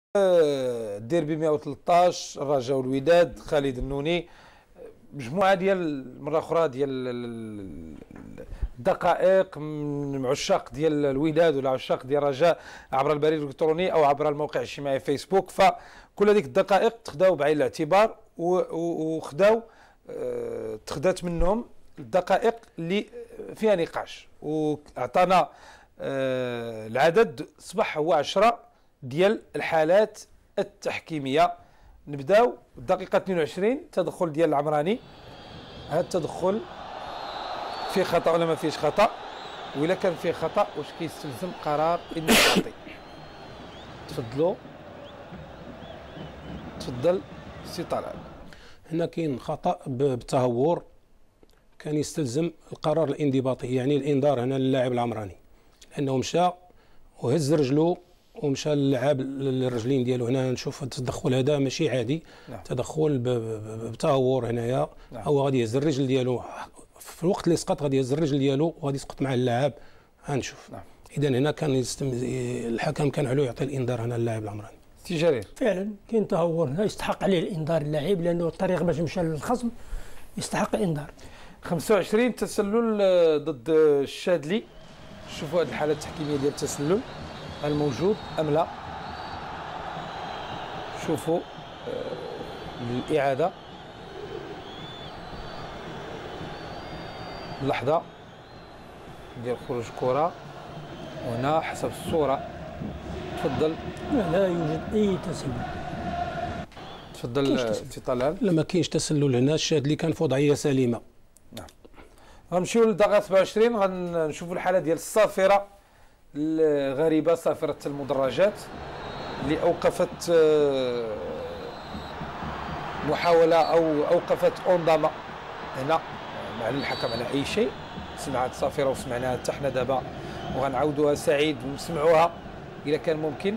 الديربي 113 الرجاء والوداد خالد النوني، مجموعه ديال مره اخرى ديال الدقائق من عشاق ديال الوداد ولا عشاق ديال الرجاء عبر البريد الالكتروني او عبر الموقع الاجتماعي فيسبوك. فكل هذيك الدقائق تخداو بعين الاعتبار وخداو تخدات منهم الدقائق اللي فيها نقاش، واعطانا العدد اصبح هو 10 ديال الحالات التحكيميه. نبداو الدقيقه 22 تدخل ديال العمراني. هذا التدخل فيه خطا ولا ما فيهش خطا؟ وإلا كان فيه خطا واش كيستلزم قرار انضباطي؟ تفضلوا. تفضل سي طلال. هنا كاين خطا بالتهور كان يستلزم القرار الانضباطي، يعني الانذار هنا للاعب العمراني، لانه مشى وهز رجلو ومشى للعاب الرجلين ديالو. هنا نشوف التدخل هذا ماشي عادي. نعم. تدخل بتهور هنايا. نعم. هو غادي يهز الرجل ديالو في الوقت اللي سقط، غادي يهز الرجل ديالو وغادي يسقط مع اللاعب. غنشوف. نعم. اذا هنا كان الحكم كان عليه يعطي الانذار هنا للاعب العمراني. سي جرير. فعلا كاين تهور هنا، يستحق عليه الانذار اللاعب، لانه الطريق باش مشى للخصم يستحق الانذار. 25 تسلل ضد الشاذلي. شوفوا هذه الحاله التحكيميه ديال التسلل، هل موجود ام لا؟ شوفوا الاعاده اللحظه ديال خروج الكره، وهنا حسب الصوره. تفضل. لا يوجد اي تسلل. تفضل سي طلال. لا ما كاينش تسلل هنا، الشاذلي كان في وضعيه سليمه. نعم. غنمشيو للدقيقه 27 غنشوفوا الحاله ديال الصافره الغريبه، صافره المدرجات اللي اوقفت محاوله او اوقفت انظمه هنا. ما على الحكم على اي شيء. سمعت صافره وسمعناها حتى حنا دابا، وغنعاودوها سعيد ونسمعوها اذا كان ممكن.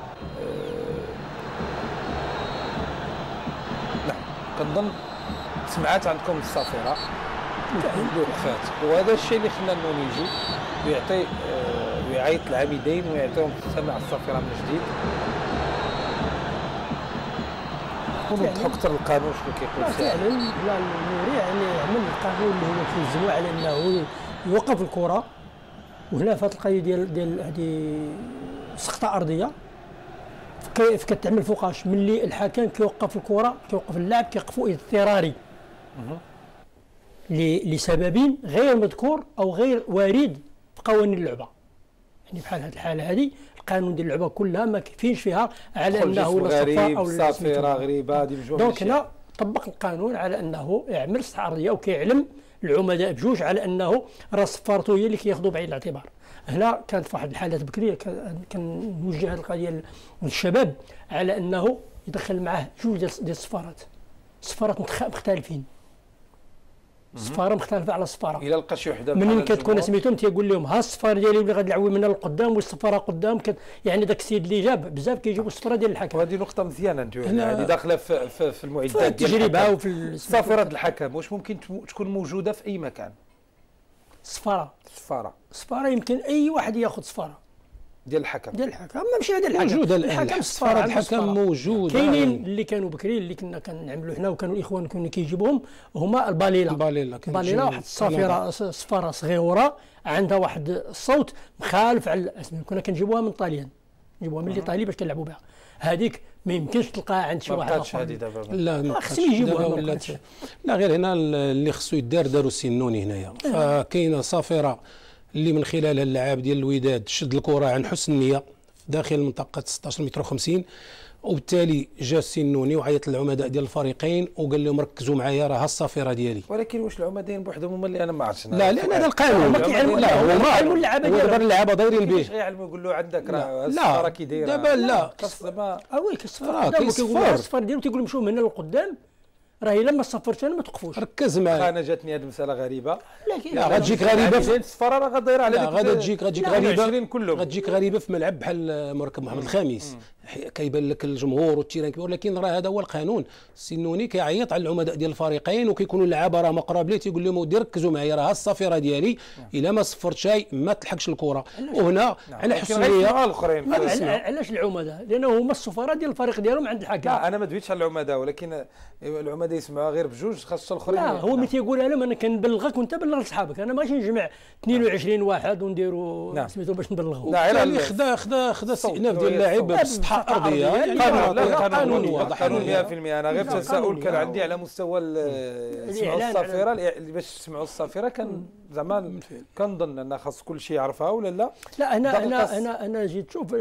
نعم كنظن سمعت عندكم الصافره اللي وقفات، وهذا الشيء اللي خلى النوني يجي ويعطي ويعيط العامدين ويعطيهم سمع الصافره من جديد. ونوضحوا اكثر القانون شنو كيقول. فعلا النوري يعني عمل القانون اللي هو كيلزمو على انه يوقف الكره. وهنا في هذه القضيه ديال هذه سقطه ارضيه كيف كتعمل فوقاش ملي الحكم كيوقف الكره، كيوقف اللاعب كيوقفوا اضطراري لسبب غير مذكور او غير وارد في قوانين اللعبه. يعني بحال هذه الحاله هذه القانون ديال اللعبه كلها ما كاينش فيها على انه ولا غريب او صافره غريبه. هذه بجوج. دونك هنا طبق القانون على انه يعمل سقطه ارضيه، وكيعلم العمداء بجوج على انه راه صفارته هي اللي كياخذوا بعين الاعتبار. هنا كانت في واحد الحالات بكريه كنوجه هذه القضيه للشباب على انه يدخل معاه جوج ديال الصفارات، صفارات مختلفين، صفاره مختلفه على صفاره. الا لقى شي وحده منين كتكون سميتهم تيقول لهم ها الصفاره ديالي اللي غتلعبوا منها للقدام والصفاره قدام. يعني داك السيد اللي جاب بزاف كيجيبوا الصفاره ديال الحكم. وهذه نقطه مزيانه انت هذه داخله في المعدات ديال التجربه وفي الصافره الحكم. واش ممكن تكون موجوده في اي مكان؟ صفاره يمكن اي واحد ياخذ صفاره ديال الحكم ماشي هذا الحكم موجوده الحكم. صفاره الحكم موجوده. كاينين اللي كانوا بكري اللي كنا كنعملوا حنا وكانوا الاخوان كنا كيجيبوهم هما الباليله واحد صفاره صغيره عندها واحد الصوت مخالف على كنا كنجيبوها من طاليان، نجيبوها من ايطاليا باش كنلعبوا بها. هذيك ما يمكنش تلقاها عند شي واحد اخر. لا خصهم يجيبوها. لا غير هنا اللي خصو يدار داروا السنوني هنايا. فكاينه صافره اللي من خلالها اللاعب ديال الوداد شد الكره عن حسن النيه داخل منطقه 16 متر و50، وبالتالي جا السنوني وعيط للعمداء ديال الفريقين وقال لهم ركزوا معايا راه الصافره ديالي. ولكن واش العمداء بوحدهم هما اللي انا ما عرفتش. لا لان هذا القانون ما كيعلموا. لا هما كيعلموا اللعابه دابا اللعابه دايرين به. واش غيعلموا يقول له عندك راه الصفاره كي دايره دابا لا وي كيصفر الصفر ديالو تيقول مشيو من هنا للقدام، راه الا ما صفرتش انا ما توقفوش. ركز معايا. انا جاتني هذه المساله غريبه. لا غتجيك غريبه في الصفاره راه غاديره على لا غادي تجيك غريبه. غاديك غريبه في ملعب بحال مركب محمد الخامس. كيبان لك الجمهور والتيران كبير، ولكن راه هذا هو القانون. السنوني كيعيط على العمداء ديال الفريقين وكيكونوا اللعابه راه مقرب ليه، تيقول لهم ودي ركزوا معايا راه الصافره ديالي الا ما صفرت شيء ما تلحقش الكره. وهنا على حسنيه الاخرين علاش العمداء؟ لانه هما السفراء ديال الفريق ديالهم عند الحكم. لا انا ما دويتش على العمداء، ولكن العمداء يسمعوها غير بجوج، خاصه الاخرين. لا هو ملي تيقولها لهم انا كنبلغك وانت بلغ لصحابك، انا ماشي نجمع 22 واحد ونديروا سميتو باش نبلغوا. يعني خدا استئناف ديال اللاعب بسطحه ارضيه، يعني قانون واضح 100%. انا غير تساؤل كان عندي على مستوى سمعوا الصافره، اللي باش تسمعوا الصافره كان زعما كنظن ان خاص كل شيء يعرفها ولا لا. لا انا جيت تشوف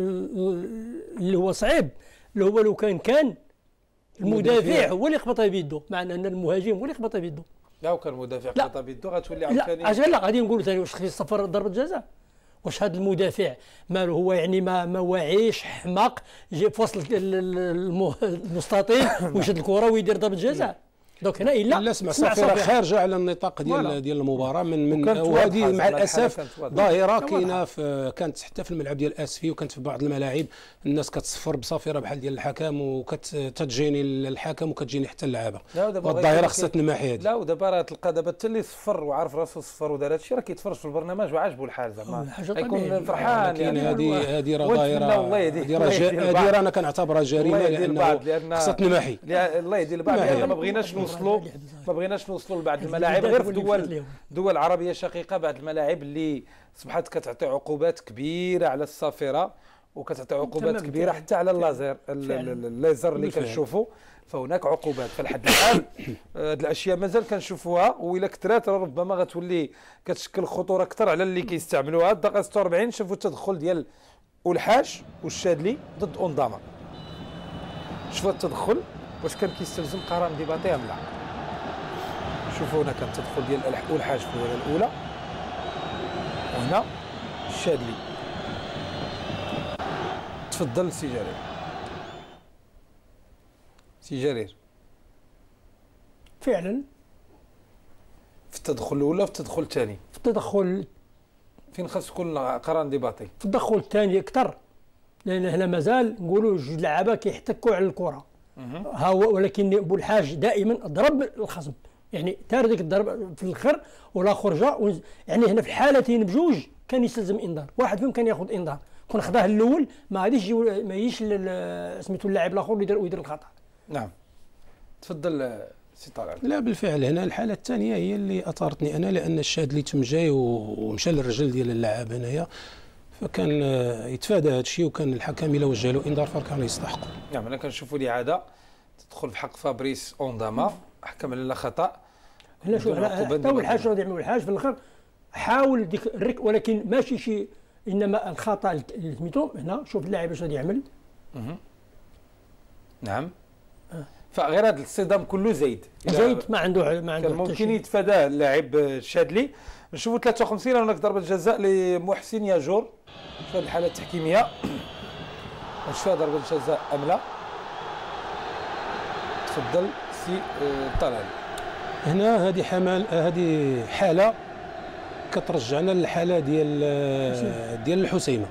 اللي هو صعيب، اللي هو لو كان المدافع هو اللي يخبطها بيده، مع ان المهاجم هو اللي يخبطها بيده. لا وكان المدافع خبطها بيده غتولي عاوتاني. لا غادي نقولوا ثاني واش خص صفر ضربه جزاء؟ واش هذا المدافع ماله هو يعني ما واعيش حماق جي في وسط المستطيل ويشد الكره ويدير ضربه جزاء؟ دونك هنا الا سمع صافره خارجه على النطاق ديال المباراه من وهذه مع الاسف ظاهره كاينه كانت حتى في الملعب ديال اسفي، وكانت في بعض الملاعب الناس كتصفر بصافره بحال ديال الحكم وكتجيني الحكم وكتجيني حتى اللعابه. الظاهره خصها تنمحي هذه. لا ودابا راه تلقى دابا حتى اللي صفر وعارف راسو صفر ودار هادشي راه كيتفرج في البرنامج وعاجبو الحال، زعما يكون فرحان. يعني هذه راه ظاهره، هذه انا كنعتبرها جريمه لانه خصها تنمحي. الله يهدي البعض، لان ما بغيناش نوصلوا لبعض الملاعب غير في دول عربيه شقيقه، بعض الملاعب اللي صبحت كتعطي عقوبات كبيره على الصافره وكتعطي عقوبات كبيره حتى على الليزر اللي كنشوفوا، فهناك عقوبات. فلحد الان هذه الاشياء مازال كنشوفوها، والا كثرات ربما غتولي كتشكل خطوره اكثر على اللي كيستعملوها. الدقيقه 46 شوفوا التدخل ديال الحاج والشادلي ضد اونداما. شوفوا التدخل واش كان كيستلزم قرار انضباطي ام لا. شوفوا هنا كان التدخل ديال الحاج في الوهله الاولى، وهنا الشادلي. تفضل سي جرير. سي جرير فعلا في التدخل الاولى وفي التدخل الثاني، في التدخل فين خاص يكون قرار انضباطي؟ في التدخل الثاني اكثر، لان هنا مازال نقولوا جوج لعابه كيحتكوا على الكره ها هو، ولكن بوالحاج دائما ضرب الخصم، يعني تار ديك الضرب في الاخر والاخر جا، يعني هنا في الحالتين بجوج كان يستلزم انذار، واحد فيهم كان ياخذ انذار، كون خداه الاول ما غاديش ما يجيش سميتو اللاعب الاخر ويدير الخطا. نعم تفضل سي طارق. لا بالفعل هنا الحاله الثانيه هي اللي اثارتني انا، لان الشادلي تم جاي ومشى للرجل ديال اللاعب هنايا، فكان يتفادى هذا الشيء، وكان الحكم الا وجه له انذار فكان يستحق. نعم انا كنشوفوا الاعاده تدخل في حق فابريس اونداما، حكم على خطا. لا شوف حتى هو الحاج غادي يعمل الحاج في الاخر حاول ديك الرك، ولكن ماشي شي، انما الخطا اللي سميتو هنا شوف اللاعب اش غادي يعمل. نعم فغير هذا الصدام كله زايد ما عنده كان ممكن يتفاداه اللاعب الشادلي. نشوفوا 53 هناك ضربه جزاء لمحسن ياجور في هذه الحاله التحكيميه. واش فيها ضربه جزاء ام لا؟ تفضل سي طلال. هنا هذه حاله كترجعنا للحاله ديال الحسيمه.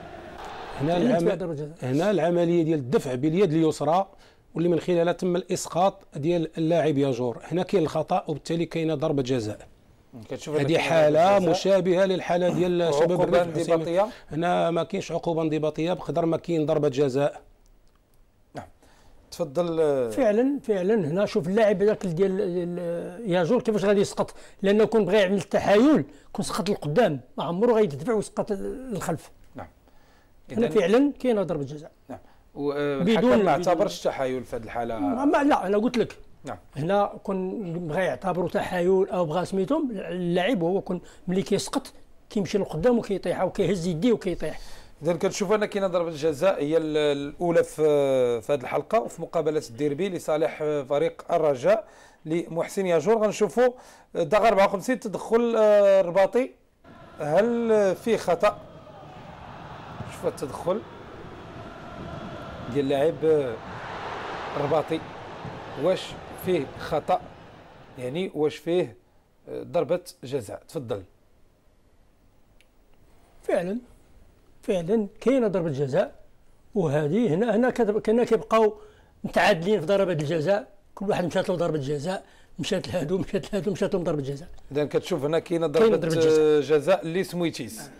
هنا العمليه ديال الدفع باليد اليسرى واللي من خلالها تم الاسقاط ديال اللاعب ياجور، هنا كاين الخطا وبالتالي كاينه ضربه جزاء. هذه حاله مشابهه للحاله ديال شباب الريف. هنا ما كاينش عقوبه انضباطيه بقدر ما كاين ضربه جزاء. نعم تفضل. فعلا هنا شوف اللاعب هذاك ديال ياجور كيفاش غادي يسقط، لانه كون بغى يعمل التحايل كون سقط للقدام ما عمره غيدفع ويسقط للخلف. نعم هنا فعلا كاينه ضربه جزاء. نعم والحكم ما اعتبرش تحايل في هذه الحاله. لا انا قلت لك نعم هنا كون بغى يعتبروا تحايل او بغى سميتهم اللاعب هو كون ملي كيسقط كيمشي للقدام وكيطيح وكيهز يديه وكيطيح. اذا كنشوف ان كاينه ضربه الجزاء هي الاولى في هذه الحلقه وفي مقابله الديربي لصالح فريق الرجاء لمحسن ياجور. غنشوفوا دقيقه 54 تدخل رباطي. هل فيه خطا؟ شوف التدخل ديال اللاعب الرباطي، واش فيه خطا؟ يعني واش فيه ضربه جزاء؟ تفضل. فعلا كاينه ضربه جزاء، وهذه هنا كنا كيبقاو متعادلين في ضربات الجزاء، كل واحد مشات له ضربه جزاء، مشات لهادو مشات لهم ضربه جزاء. اذا كتشوف هنا كاينه ضربه جزاء لسمويتيس.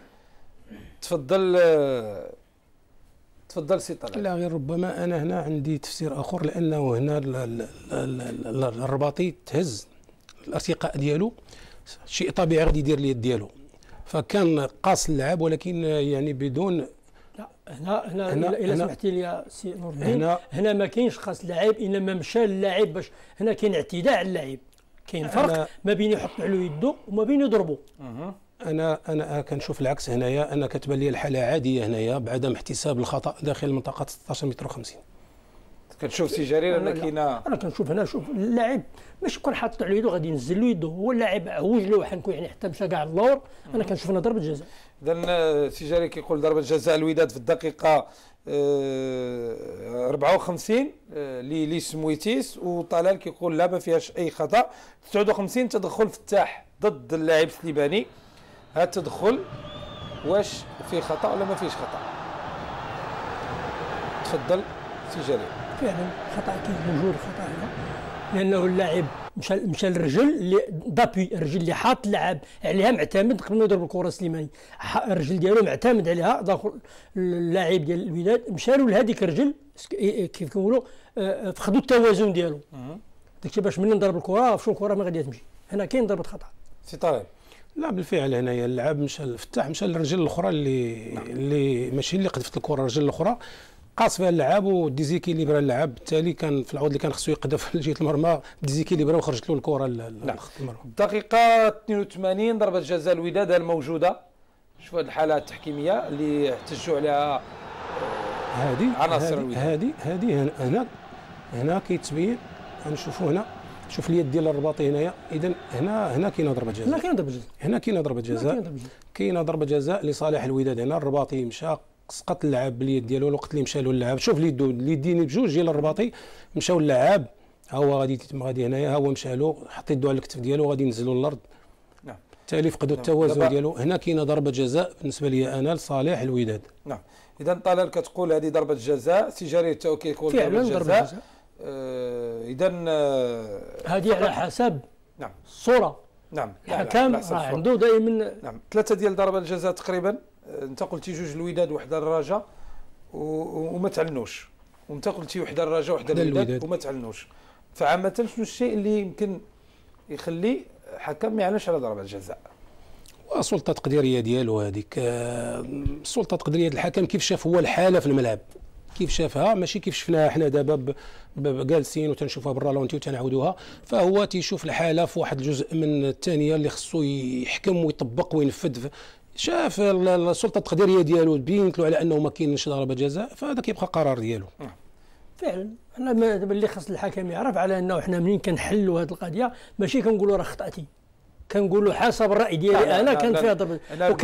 تفضل سي طلال. لا غير ربما انا هنا عندي تفسير اخر، لانه هنا الرباطي تهز الارتقاء ديالو، شيء طبيعي غادي يدير اليد ديالو، فكان قاص اللعب ولكن يعني بدون. لا هنا الا سمحتي لي يا سي نور الدين، هنا ما كاينش قاص اللاعب، انما مشى اللاعب باش هنا كاين اعتداء على اللاعب، كاين فرق ما بين يحط على يده وما بين يضربه. انا كنشوف العكس هنايا، انا كتبان لي الحاله عاديه هنايا بعدم احتساب الخطا داخل منطقه 16 متر و50. كتشوف سي جرير ان كاينه. انا كنشوف هنا، شوف اللاعب ماشي يكون حاط على يده غادي ينزل له يده، هو اللاعب عوج له حنكون يعني حتى مشى كاع اللور. انا كنشوف هنا ضربه جزاء. اذا سي جرير كيقول ضربه جزاء الوداد في الدقيقه 54 لسمويتيس، وطلال كيقول لا ما فيهاش اي خطا. 59 تدخل فتاح ضد اللاعب سليباني، هذا التدخل واش فيه خطا ولا ما فيهش خطا؟ تفضل سي جرير. فعلا خطا، كاين موجود خطا هنا، لانه اللاعب مشى للرجل اللي دابي، الرجل اللي حاط اللعب عليها معتمد قبل ما يضرب الكره سليماني، الرجل ديالو معتمد عليها، داخل اللاعب ديال الوداد مشى له لهذيك الرجل كيف كنقولوا فقدوا التوازن ديالو، داكشي باش ملي نضرب الكره فشو الكره ما غادي تمشي. هنا كاين ضربه خطا. سي طارق. لا بالفعل هنايا اللاعب مشى الفتاح مشى للرجل الاخرى اللي ماشي اللي قذفت الكره، الرجل الاخرى قاص فيها اللعاب وديزيكيليبرا اللعاب، بالتالي كان في العوض اللي كان خصو يقذف لجهه المرمى ديزيكيليبرا وخرجت له الكره لخط المرمى. الدقيقه 82 ضربه جزاء الوداد الموجوده. شوف هذه الحاله التحكيميه اللي احتجوا عليها عناصر الوداد. هذه هنا كيتبين، نشوفوا هنا، شوف اليد ديال الرباطي هنايا، اذا هنا كاينه ضربه جزاء. هنا كاينه ضربه جزاء. كاينه ضربه جزاء لصالح الوداد. هنا الرباطي مشى سقط اللعاب باليد ديالو، الوقت اللي مشى له اللعاب شوف اليدين بجوج ديال الرباطي مشاو اللعاب، ها هو غادي هنايا، ها هو مشى له حط يدو على الكتف ديالو غادي ينزلوا للارض. نعم. بالتالي فقدوا التوازن ديالو. هنا كاينه ضربه جزاء بالنسبه لي انا لصالح الوداد. نعم. اذا طلال كتقول هذه ضربه جزاء، سي جرير تا كيقول ضربه جزاء. اذا هذه على حسب نعم الصوره. نعم. الحكم راه عنده دائما. نعم. 3 ديال ضربه الجزاء تقريبا. انت قلتي جوج الوداد وحده الرجاء وما تعلنوش، وانت قلتي وحده الرجاء وحده الوداد وما تعلنوش. فعامه شنو الشيء اللي يمكن يخلي حكم ما يعلنش على ضربه الجزاء؟ والسلطه التقديريه ديالو هذيك، السلطه التقديريه الحكم كيف شاف هو الحاله في الملعب، كيف شافها ماشي كيف شفناها حنا دابا جالسين وتنشوفها بالرالونتي وتنعاودوها، فهو تيشوف الحاله في واحد الجزء من الثانيه اللي خصو يحكم ويطبق وينفذ. شاف السلطه التقديريه ديالو بينت له على انه ما كاينش ضربه جزاء، فهذا كيبقى قرار ديالو. فعلا انا اللي خص الحكم يعرف على انه حنا منين كنحلوا هذه القضيه ماشي كنقولوا راه خطاتي، كنقولوا حسب الراي ديالي انا كان فيها ضربه،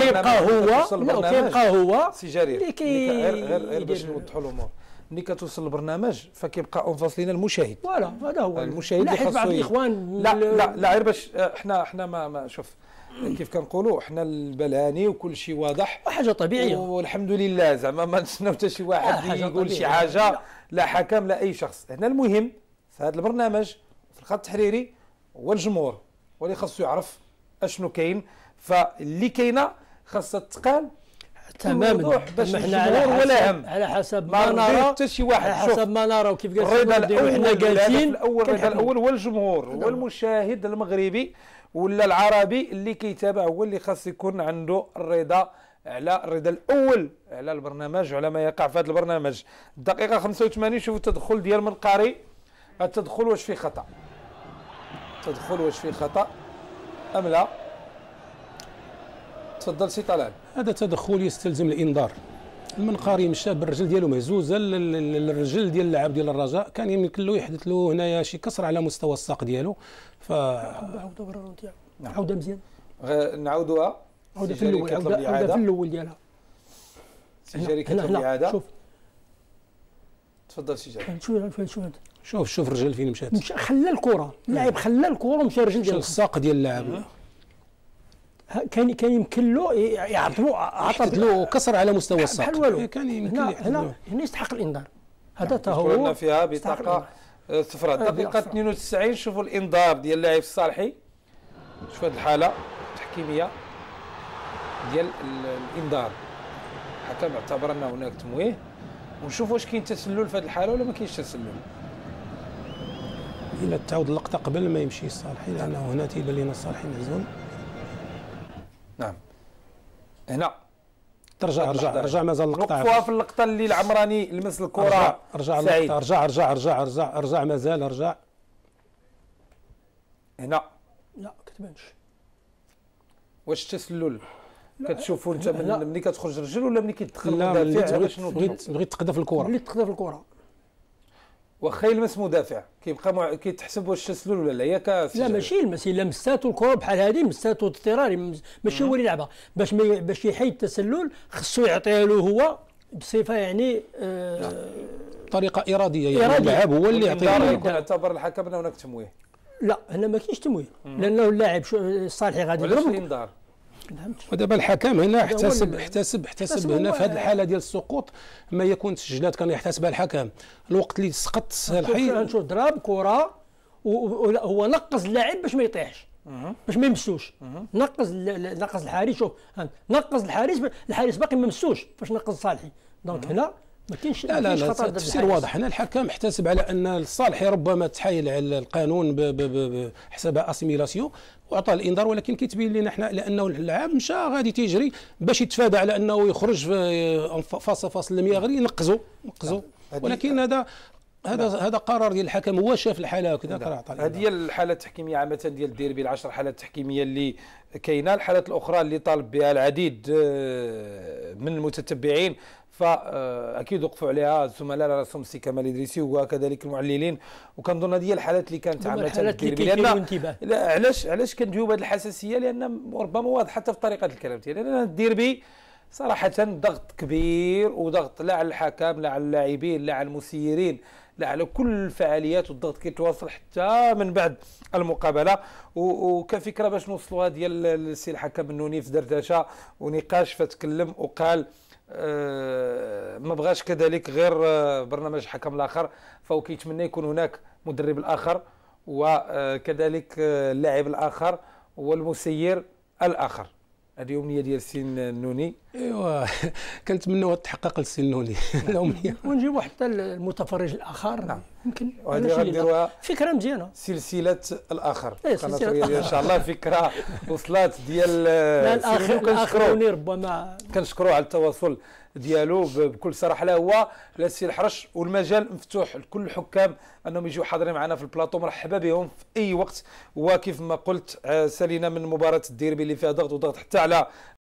وكيبقى هو سي جرير غير باش نوضحوا الامور. ملي كتوصل البرنامج فكيبقى اونفاس لينا المشاهد. فوالا هذا هو المشاهد اللي خاصو بعض الاخوان. لا غير باش احنا ما شوف كيف كنقولوا احنا البلاني وكل شيء واضح وحاجه طبيعيه والحمد لله، زعما ما نستناو حتى شي واحد يقول شي حاجه، لا حكم لا اي شخص. هنا المهم في هذا البرنامج في الخط التحريري هو الجمهور، واللي خاصو يعرف اشنو كاين، فاللي كاينه خاصها تقال تماما باش الجمهور ولا هم على حسب ما نرى، حتى شي واحد على حسب ما نرى. وكيف قال الرضا الاول هو الجمهور، هو المشاهد المغربي ولا العربي اللي كيتابع، هو اللي خاص يكون عنده الرضا الاول على البرنامج وعلى ما يقع في هذا البرنامج. الدقيقه 85 شوفوا التدخل ديال منقاري. التدخل واش فيه خطا؟ التدخل واش فيه خطا ام لا؟ تفضل سي طلال. هذا تدخل يستلزم الانذار. المنقاري مشى بالرجل ديالو مهزوزه للرجل ديال اللاعب ديال الرجاء، كان يمكن له يحدث له هنايا شي كسر على مستوى الساق ديالو. عاودوا برا عاودة مزيان، نعاودوها. عاودة في الاول، عاودة في الاول ديالها. سي جاري كتب الاعاده. شوف تفضل سي جاري. شوف الرجل فين مشات. خلى الكره، اللاعب خلى الكره ومشى الرجل ديالو الساق ديال اللاعب. كان يمكن له يعطوا عطى له كسر على مستوى الساق بحال والو. كان يمكن هنا يستحق الانذار. هذا تهور فيها بطاقه صفراء. دقيقه 92 شوفوا الانذار ديال اللاعب الصالحي. شوف هذه الحاله التحكيميه ديال الانذار، الحكم اعتبر ان هناك تمويه، ونشوف واش كاين تسلل في هذه الحاله ولا ما كاينش تسلل. الى تعود اللقطه قبل ما يمشي الصالحي، لانه هنا تيبان لنا الصالحي مهزوم. نعم هنا رجع مازال اللقطه. وقفوها في اللقطه اللي العمراني لمس الكره. رجع اللقطه، رجع مازال رجع هنا. لا كتبانش واش التسلل كتشوفوا انت ملي كتخرج رجل ولا ملي كيدخل مدافع؟ بغيت تقذف الكره. اللي تقذف الكره واخا يلمس مدافع كيبقى كيتحسب واش تسلل ولا لا؟ ياك لا ماشي يلمس، الا مساتو الكره بحال هذه مساتو اضطراري، ماشي هو اللي يلعبها. باش يحيد التسلل خصو يعطيها له هو بصفه يعني طريقه اراديه، يعني اللاعب هو اللي يعطيها. يكون اعتبر الحكم ان هناك تمويه. لا هنا ما كاينش تمويه، لانه اللاعب الصالحي غادي يضرب الانذار. ودابا الحكم هنا احتسب هنا في هذه الحاله ديال السقوط ما يكون تسجيلات كان يحتسبها الحكم. الوقت اللي سقط الصالحي نشوف ضرب كره وهو نقص اللاعب باش ما يطيحش، باش ما يمسوش. نقص الحارس. شوف نقص الحارس باقي ما مسوش فاش نقص صالحي. دونك هنا ما كاينش لا التفسير واضح. هنا الحكم احتسب على ان الصالحي ربما تحايل على القانون بحسابها اسيميلاسيون واعطى الانذار، ولكن كيتبين لنا حنا لانه اللاعب مشى غادي تيجري باش يتفادى على انه يخرج فاصل لم يغري نقزوا. ولكن هذا قرار ديال الحكم، هو شاف الحاله هكذا عطى. هذه هي الحاله التحكيميه عامه ديال الديربي، العشر حالات التحكيميه اللي كاينه. الحالات الاخرى اللي طالب بها العديد من المتتبعين فاكيد وقفوا عليها الزملاء راسهم سي كمال ادريسي وكذلك المعللين، وكنظن هذه هي الحالات اللي كانت عامه الديربي. لان علاش كندويو بهذه الحساسيه؟ لان ربما واضح حتى في طريقه الكلام ديالي، لان الديربي صراحه ضغط كبير، وضغط لا على الحكم لا على اللاعبين لا على المسيرين لا على كل الفعاليات، والضغط كيتواصل حتى من بعد المقابله. وكفكره باش نوصلوها ديال السي الحكم النوني في دردشه ونقاش، فتكلم وقال ما بغاش كذلك غير برنامج الحكم الاخر، فهو كيتمنى يكون هناك مدرب الاخر وكذلك اللاعب الاخر والمسير الاخر. هذه امنيه ديال السي النوني. ايوا كنتمنوا تحقق للسي النوني الامنيه، ونجيبوا حتى المتفرج الاخر. نعم يمكن وهذه غنديروها فكره مزيانه، سلسله الاخر. قناه ان شاء الله فكره وصلات ديال الاخر. ربما كنشكروه على التواصل ديالو بكل صراحه. لا هو لا السي الحرش، والمجال مفتوح لكل الحكام انهم يجوا حاضرين معنا في البلاطو، مرحبا بهم في اي وقت. وكيف ما قلت سالينا من مباراه الديربي اللي فيها ضغط حتى على